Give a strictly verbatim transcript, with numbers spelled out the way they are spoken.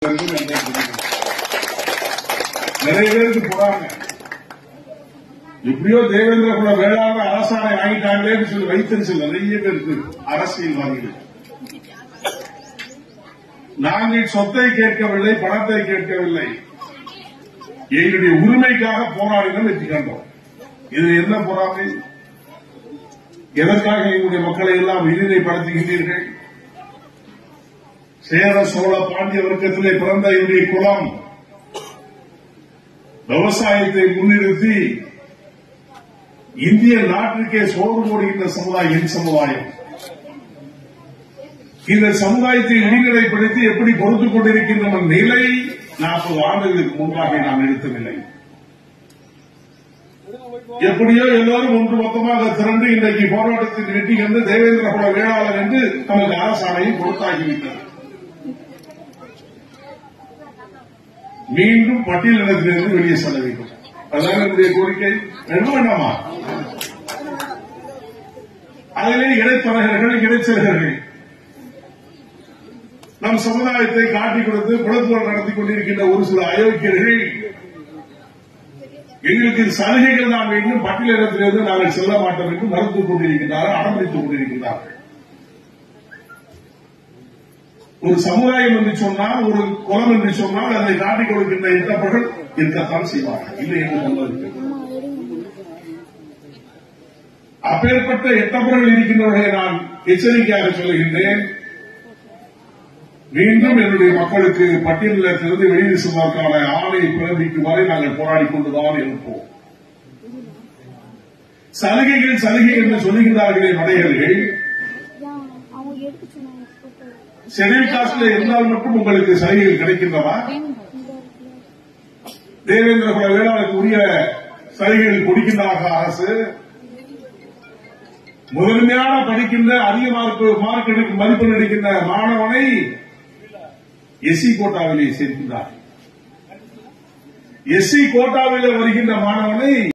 நிறைய பேருக்கு போறாங்க. எப்படியோ தேவேந்திர குல வேளாண் அரசாணை வாங்கிட்டாங்களேன்னு சொல்லி வைத்தறிச்சல் நிறைய பேருக்கு அரசியல்வாதிகள். நாங்கள் சொத்தை கேட்கவில்லை, பணத்தை கேட்கவில்லை, எங்களுடைய உரிமைக்காக போராடினோம், வெற்றி கண்டோம். இது என்ன பொறாமை? எதற்காக எங்களுடைய மக்களை எல்லாம் இழிவுபடுத்துகின்றீர்கள்? சேர சோழ பாண்டிய வர்க்கத்திலே பிறந்த என்னுடைய குலம் விவசாயத்தை முன்னிறுத்தி இந்திய நாட்டிற்கே சோறு போடுகின்ற சமுதாயம் என் சமுதாயம். இந்த சமுதாயத்தை இழிநிலைப்படுத்தி எப்படி பொறுத்துக் கொண்டிருக்கின்ற நிலை நாற்பது ஆண்டுகளுக்கு முன்பாக நாம் எடுத்ததில்லை. எப்படியோ எல்லோரும் ஒன்று மொத்தமாக திரண்டு இன்றைக்கு போராட்டத்தில் வெற்றி கண்டு தேவேந்திர குல வேளாளர் என்று நமக்கு அரசாணையை கொடுத்தாகிவிட்டது. மீண்டும் பட்டியலினத்திலிருந்து வெளியே செல்ல வேண்டும். அதுதான் என்னுடைய கோரிக்கை. என்ன வேண்டாமா? அதிலே இடைத்தரகர்கள், இடைச்செல்கர்கள் நம் சமுதாயத்தை காட்டிக் கொடுத்து குளத்தோடு நடத்தி கொண்டிருக்கின்ற ஒரு சில அயோக்கியர்கள் எங்களுக்கு சலுகைகள் தான் வேண்டும், பட்டியலினத்திலிருந்து நாங்கள் செல்ல மாட்டோம் என்று மறுத்துக் கொண்டிருக்கின்றார்கள், அனுமதித்துக் கொண்டிருக்கின்றார்கள். ஒரு சமுதாயம் என்று சொன்னால், ஒரு குலம் என்று சொன்னால் அதை காட்டிக் கொடுக்கின்ற எட்டப்பர்கள் இருக்கத்தான் செய்வார்கள், இல்லை என்று சொல்வதற்கு. அப்பேற்பட்ட எட்டப்பர்கள் இருக்கின்றவர்களை நான் எச்சரிக்கையாக சொல்லுகின்றேன். மீண்டும் என்னுடைய மக்களுக்கு பட்டியலினத்திலிருந்து வெளியே செல்வதற்கான ஆணையை பிறப்பிக்கும் வரை நாங்கள் போராடிக் கொண்டுதான் இருப்போம். சலுகைகள் சலுகை என்று சொல்லுகிறார்களே மடையர்கள், ஷெட்யூல் காஸ்ட்ல இருந்தால் மட்டும் உங்களுக்கு சலுகைகள் கிடைக்கின்றதா? தேவேந்திர குல வேளாளருக்கு உரிய சலுகைகள் கொடுக்கின்றார்கள் அரசு. முதன்மையான படிக்கின்ற அதிக மார்க் மதிப்பெண் எடுக்கின்ற மாணவனை எஸ்சி கோட்டாவிலே சேர்க்கின்றார். எஸ்சி கோட்டாவிலே வருகின்ற மாணவனை